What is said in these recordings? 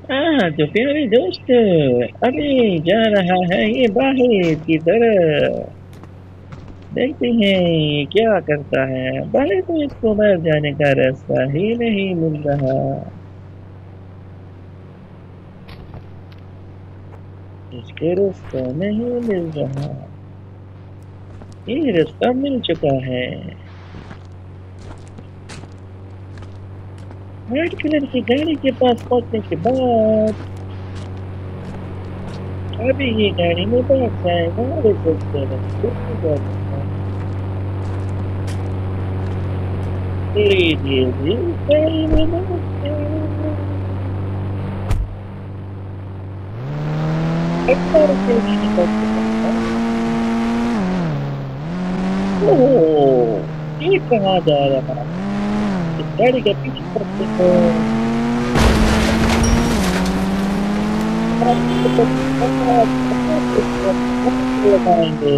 तो प्यारे दोस्त, अभी जा रहा है ये बाहर की तरफ। देखते हैं ये क्या करता है। बाहर तो इसको बाहर जाने का रास्ता ही नहीं मिल रहा। इसको रास्ता नहीं मिल रहा। ये रास्ता मिल चुका है। व्हाइट कलर की गाड़ी के पास पहुंचने के बाद अभी ये गाड़ी में बैठ जाएगा और इस रास्ते में घूम जाएगा। धीरे धीरे गाड़ी में बैठ जाएगा। अक्सर से भी निकल चुका है। ओह! ये कहाँ जा रहा है? इस गाड़ी का पीछे करते तो लगाएंगे।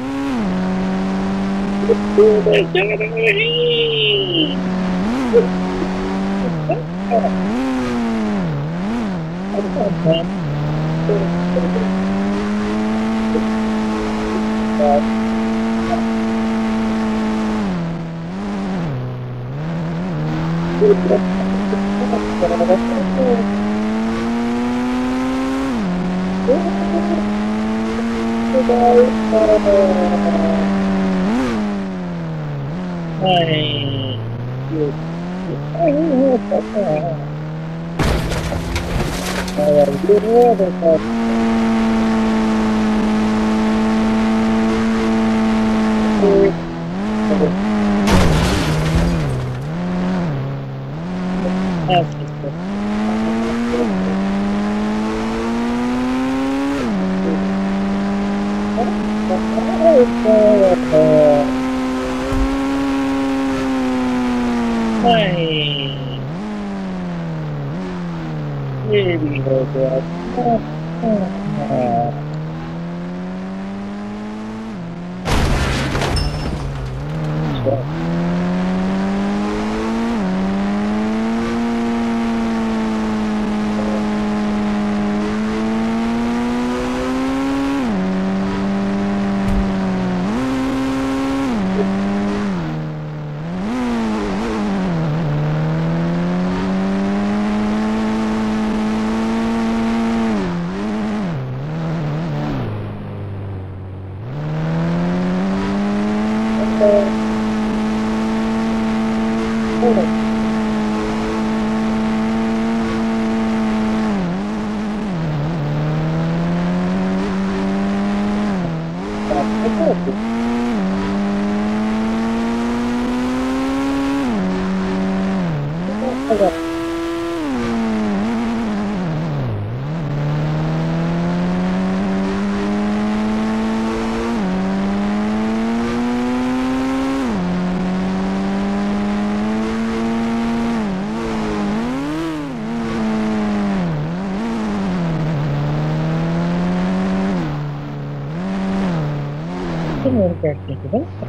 जा रहे हैं। नहीं, ये नहीं हो सकता है। और ये देखो, नहीं, ये भी हो गया। और काटने के बाद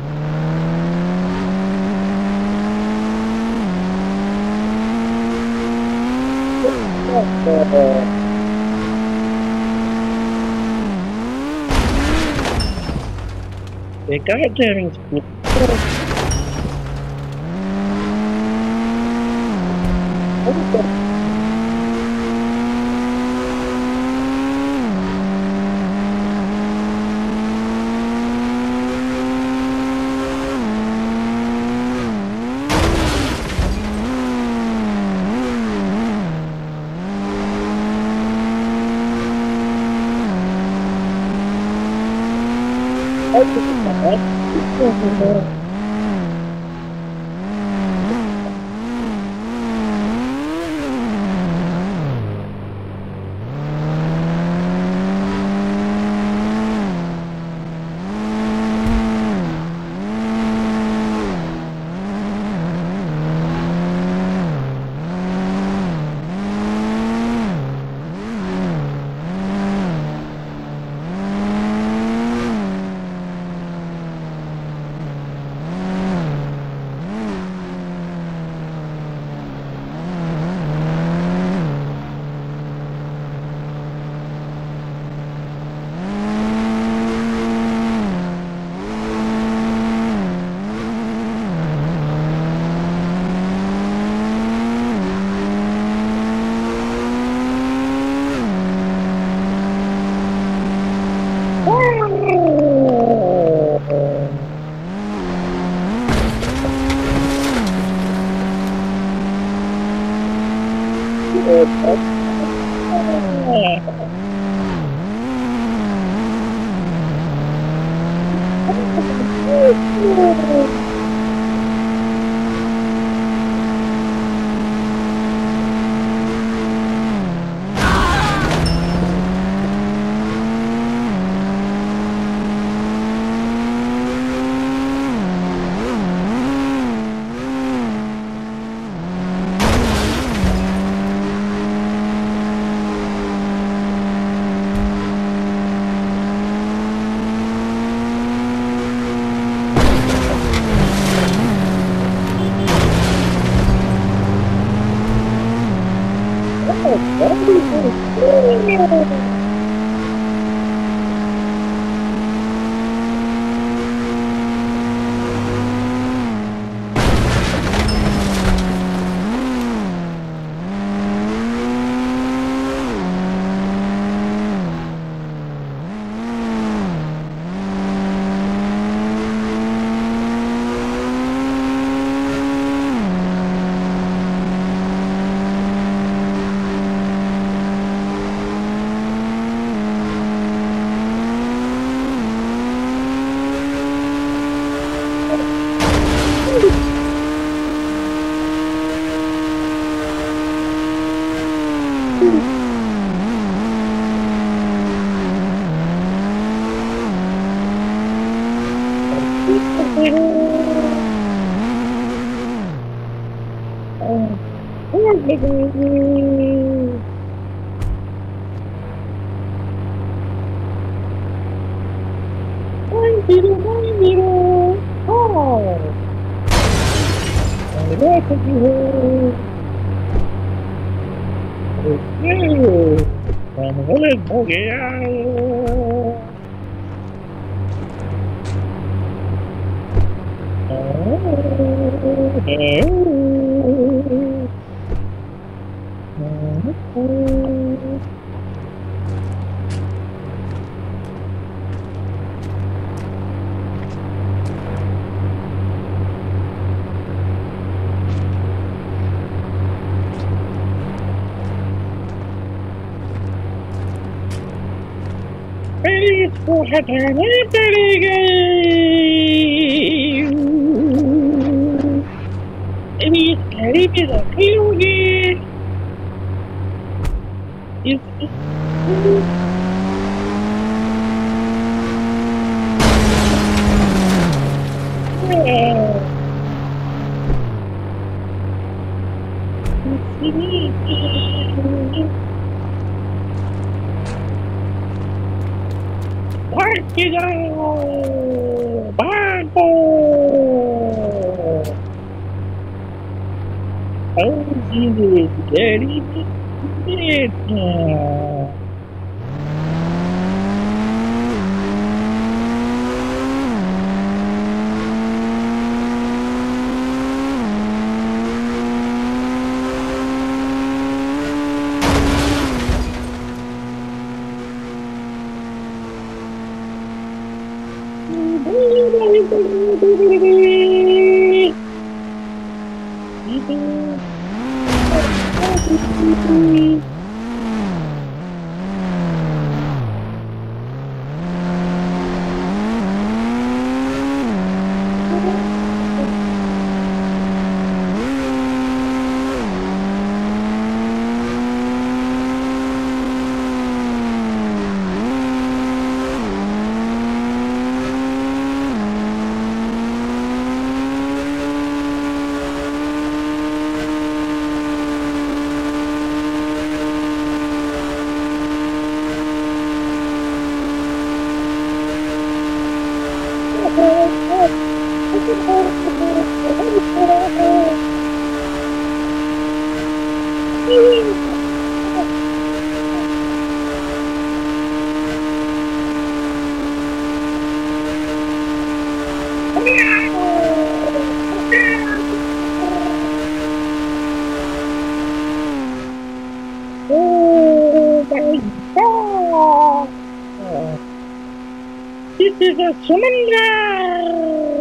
बेकार ड्राइविंग स्कूल। इसको हटाना पड़ेगा। अभी इस गाड़ी में रखे होंगे भाग के जाओ, भागो। इस गाड़ी में बैठना। This is a cylinder!